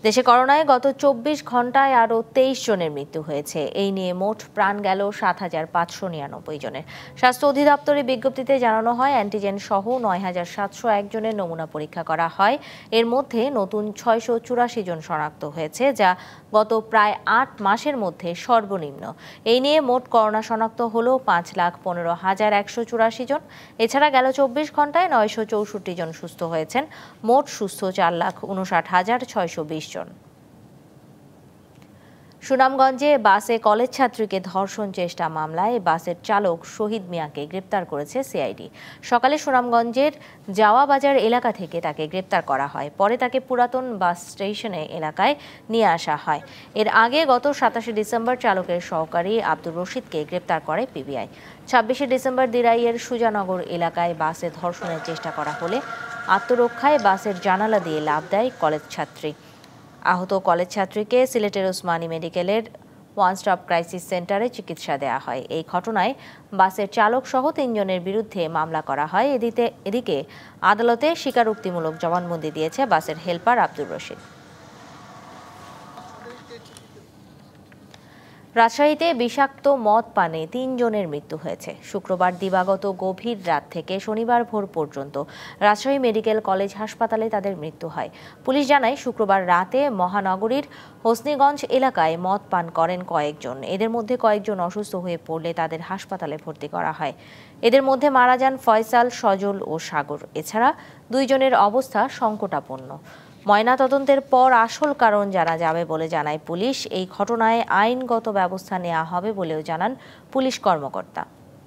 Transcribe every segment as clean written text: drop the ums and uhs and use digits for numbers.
দেশে করোনায় গত ২৪ ঘন্টায় আরও ২৩ জনের মৃত্যু হয়েছে। এই নিয়ে মোট প্রাণ গেল ৭,৫৯৯ জনের। স্বাস্থ্য অধিদপ্তরের বিজ্ঞপ্তিতে জানানো হয়, অ্যান্টিজেন সহ ৯,৭০১ জনের নমুনা পরীক্ষা করা হয়। এর মধ্যে নতুন ৬৮৪ জন শনাক্ত হয়েছে, যা গত প্রায় ৮ মাসের মধ্যে সর্বনিম্ন। এই নিয়ে মোট করোনা শনাক্ত হল ৫,১৫,১৮৪ জন। এছাড়া গেল ২৪ ঘন্টায় ৯৬৪ জন সুস্থ হয়েছেন। মোট সুস্থ ৪,৫৯,৬২০ জন। সুনামগঞ্জে বাসে কলেজ ছাত্রীকে ধর্ষণ চেষ্টা মামলায় বাসের চালক শহীদ মিয়াকে গ্রেপ্তার করেছে সিআইডি। সকালে সুনামগঞ্জের জাওয়া বাজার এলাকা থেকে তাকে গ্রেপ্তার করা হয়। পরে তাকে পুরাতন বাস স্টেশনে এলাকায় নিয়ে আসা হয়। এর আগে গত ২৭ ডিসেম্বর চালকের সহকারী আব্দুর রশিদকে গ্রেপ্তার করে পিবিআই। ২৬ ডিসেম্বর দিরাইয়ের সুজানগর এলাকায় বাসে ধর্ষণের চেষ্টা করা হলে আত্মরক্ষায় বাসের জানালা দিয়ে লাফ দেয় কলেজ ছাত্রী। আহত কলেজ ছাত্রীকে সিলেটের ওসমানী মেডিকেলের ওয়ান স্টপ ক্রাইসিস সেন্টারে চিকিৎসা দেওয়া হয়। এই ঘটনায় বাসের চালক সহ ৩ জনের বিরুদ্ধে মামলা করা হয়। এদিকে আদালতে স্বীকারোক্তিমূলক জবানবন্দি দিয়েছে বাসের হেলপার আব্দুর রশিদ। রাজশাহীতে বিষাক্ত মদ পানে ৩ জনের মৃত্যু হয়েছে। শুক্রবার দিবাগত গভীর রাত থেকে শনিবার ভোর পর্যন্ত রাজশাহী মেডিকেল কলেজ হাসপাতালে তাদের মৃত্যু হয়। পুলিশ জানায়, শুক্রবার রাতে মহানগরীর হোসনিগঞ্জ এলাকায় মদ পান করেন কয়েকজন। এদের মধ্যে কয়েকজন অসুস্থ হয়ে পড়লে তাদের হাসপাতালে ভর্তি করা হয়। এদের মধ্যে মারা যান ফয়সাল, সজল ও সাগর। এছাড়া ২ জনের অবস্থা সংকটাপন্ন। ময়নাতদন্তের পর আসল কারণ জানা যাবে বলে জানায় পুলিশ। এই ঘটনায় আইনগত ব্যবস্থা নেওয়া হবে বলেও জানান পুলিশ কর্মকর্তা।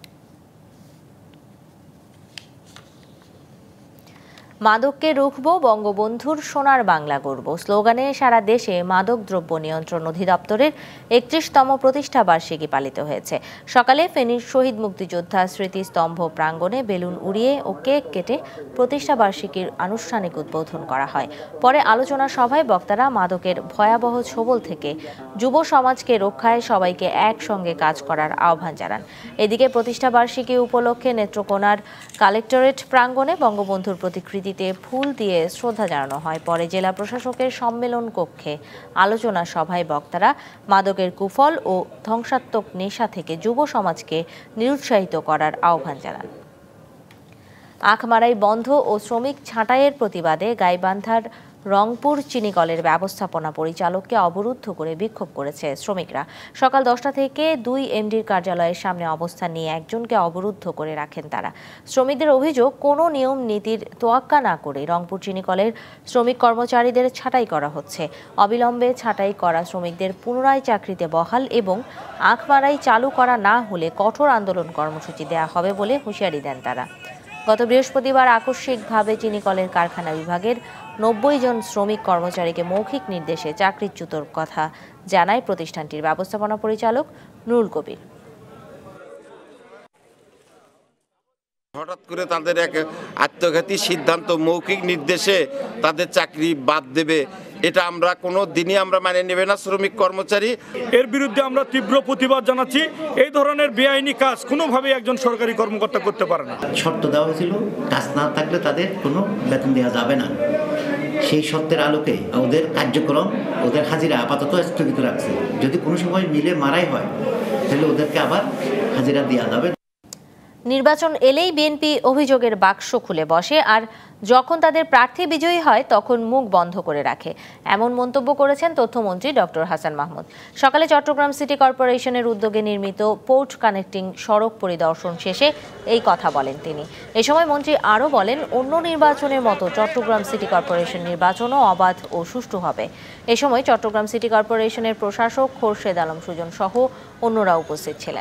মাদককে রুখবো, বঙ্গবন্ধুর সোনার বাংলা গড়ব স্লোগানে সারা দেশে মাদক দ্রব্য নিয়ন্ত্রণ অধিদপ্তরের ৩১তম প্রতিষ্ঠা বার্ষিকী পালিত হয়েছে। সকালে ফেনীর শহীদ মুক্তিযোদ্ধা স্মৃতিস্তম্ভ প্রাঙ্গণে বেলুন উড়িয়ে ও কেক কেটে প্রতিষ্ঠা বার্ষিকীর আনুষ্ঠানিক উদ্বোধন করা হয়। পরে আলোচনা সভায় বক্তারা মাদকের ভয়াবহ ছোবল থেকে যুব সমাজকে রক্ষায় সবাইকে একসঙ্গে কাজ করার আহ্বান জানান। এদিকে প্রতিষ্ঠা বার্ষিকী উপলক্ষে নেত্রকোনার কালেক্টরেট প্রাঙ্গণে বঙ্গবন্ধুর প্রতিকৃতি ফুল দিয়ে শ্রদ্ধা জানানো হয়। পরে জেলা প্রশাসকের সম্মেলন কক্ষে আলোচনা সভায় বক্তারা মাদকের কুফল ও ধ্বংসাত্মক নেশা থেকে যুব সমাজকে নিরুৎসাহিত করার আহ্বান জানান। আখমারাই বন্ধ ও শ্রমিক ছাঁটাইয়ের প্রতিবাদে গাইবান্ধার রংপুর চিনিকলের ব্যবস্থাপনা পরিচালককে অবরুদ্ধ করে বিক্ষোভ করেছে শ্রমিকরা। সকাল 10টা থেকে 2 এমডির কার্যালয়ের সামনে অবস্থান নিয়ে একজনকে অবরুদ্ধ করে রাখেন তারা। শ্রমিকদের অভিযোগ, কোনো নিয়ম নীতির তোয়াক্কা না করে রংপুর চিনিকলের শ্রমিক কর্মচারীদের ছাঁটাই করা হচ্ছে। অবিলম্বে ছাঁটাই করা শ্রমিকদের পুনরায় চাকরিতে বহাল এবং আখমারাই চালু করা না হলে কঠোর আন্দোলন কর্মসূচি দেওয়া হবে বলে হুঁশিয়ারি দেন তারা। গত বৃহস্পতিবার আকস্মিকভাবে চিনিকলের কারখানা বিভাগের 90 জন শ্রমিক কর্মচারীকে মৌখিক নির্দেশে চাকরিচ্যুতর কথা জানায় প্রতিষ্ঠানটির ব্যবস্থাপনা পরিচালক নুরুল কবির। হঠাৎ করে তাদের এক আত্মঘাতী সিদ্ধান্ত, মৌখিক নির্দেশে তাদের চাকরি বাদ দেবে, এটা আমরা কোনো দিনই আমরা মানে নেবে না শ্রমিক কর্মচারী। এর বিরুদ্ধে আমরা তীব্র প্রতিবাদ জানাচ্ছি। এই ধরনের বেআইনি কাজ কোনোভাবেই একজন সরকারি কর্মকর্তা করতে পারে না। শর্ত দেওয়া হয়েছিল, কাজ না থাকলে তাদের কোনো বেতন দেওয়া যাবে না। সেই শর্তের আলোকে ওদের কার্যক্রম, ওদের হাজিরা আপাতত স্থগিত রাখছে। যদি কোনো সময় মিলে মারাই হয় তাহলে ওদেরকে আবার হাজিরা দেওয়া যাবে। নির্বাচন এলেই বিএনপি অভিযোগের বাক্স খুলে বসে, আর যখন তাদের প্রার্থী বিজয়ী হয় তখন মুখ বন্ধ করে রাখে। এমন মন্তব্য করেছেন তথ্যমন্ত্রী ডক্টর হাসান মাহমুদ। সকালে চট্টগ্রাম সিটি কর্পোরেশনের উদ্যোগে নির্মিত পোর্ট কানেক্টিং সড়ক পরিদর্শন শেষে এই কথা বলেন তিনি। এ সময় মন্ত্রী আরও বলেন, অন্য নির্বাচনের মতো চট্টগ্রাম সিটি কর্পোরেশন নির্বাচনও অবাধ ও সুষ্ঠু হবে। এ সময় চট্টগ্রাম সিটি কর্পোরেশনের প্রশাসক খোরশেদ আলম সুজন সহ অন্যরা উপস্থিত ছিলেন।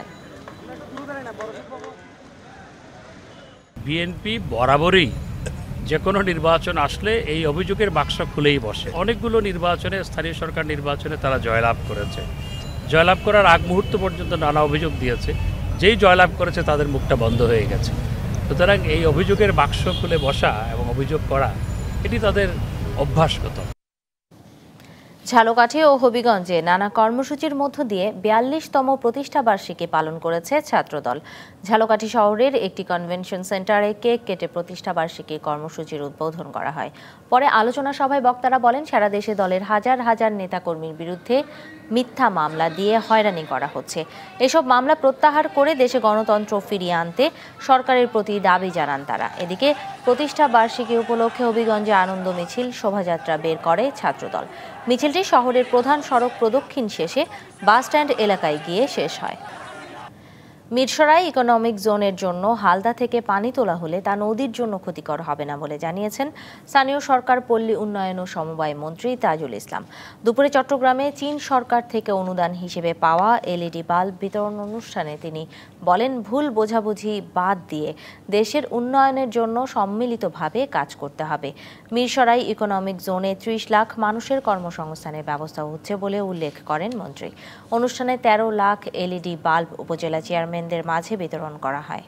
বিএনপি বরাবরই যে কোনো নির্বাচন আসলে এই অভিযোগের বাক্স খুলেই বসে। অনেকগুলো নির্বাচনে, স্থানীয় সরকার নির্বাচনে তারা জয়লাভ করেছে। জয়লাভ করার আগ মুহূর্ত পর্যন্ত নানা অভিযোগ দিয়েছে। যেই জয়লাভ করেছে তাদের মুখটা বন্ধ হয়ে গেছে। সুতরাং এই অভিযোগের বাক্স খুলে বসা এবং অভিযোগ করা, এটি তাদের অভ্যাসগত। ঝালকাঠি ও হবিগঞ্জে নানা কর্মসূচির মধ্য দিয়ে ৪২তম প্রতিষ্ঠাবার্ষিকী পালন করেছে ছাত্রদল। ঝালকাঠি শহরের একটি কনভেনশন সেন্টারে কেক কেটে প্রতিষ্ঠাবার্ষিকী কর্মসূচির উদ্বোধন করা হয়। পরে আলোচনা সভায় বক্তারা বলেন, সারা দেশে দলের হাজার হাজার নেতাকর্মীর বিরুদ্ধে মিথ্যা মামলা দিয়ে হয়রানি করা হচ্ছে। এসব মামলা প্রত্যাহার করে দেশে গণতন্ত্র ফিরিয়ে আনতে সরকারের প্রতি দাবি জানান তারা। এদিকে প্রতিষ্ঠা বার্ষিকী উপলক্ষে হবিগঞ্জে আনন্দ মিছিল শোভাযাত্রা বের করে ছাত্রদল। মিছিলটি শহরের প্রধান সড়ক প্রদক্ষিণ শেষে বাসস্ট্যান্ড এলাকায় গিয়ে শেষ হয়। মিরসরাই ইকোনমিক জোনের জন্য হালদা থেকে পানি তোলা হলে তা নদীর জন্য ক্ষতিকর হবে না বলে জানিয়েছেন স্থানীয় সরকার পল্লী উন্নয়ন ও সমবায় মন্ত্রী তাজুল ইসলাম। দুপুরে চট্টগ্রামে চীন সরকার থেকে অনুদান হিসেবে পাওয়া এলইডি বাল্ব বিতরণ অনুষ্ঠানে তিনি বলেন, ভুল বোঝাবুঝি বাদ দিয়ে দেশের উন্নয়নের জন্য সম্মিলিতভাবে কাজ করতে হবে। মিরসরাই ইকোনমিক জোনে ৩০ লাখ মানুষের কর্মসংস্থানের ব্যবস্থা হচ্ছে বলে উল্লেখ করেন মন্ত্রী। অনুষ্ঠানে ১৩ লাখ এলইডি বাল্ব উপজেলা চেয়ারম্যানদের মাঝে বিতরণ করা হয়।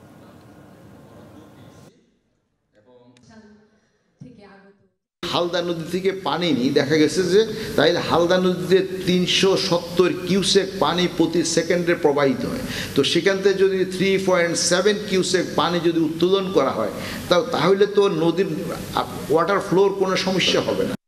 হালদা নদী থেকে পানি নিয়ে দেখা গেছে যে তাই হালদা নদীতে ৩৭০ কিউসেক পানি প্রতি সেকেন্ডে প্রবাহিত হয়। তো সেখান থেকে যদি 3.7 কিউসেক পানি যদি উত্তোলন করা হয় তাহলে তো নদীর ওয়াটার ফ্লোর কোনো সমস্যা হবে না।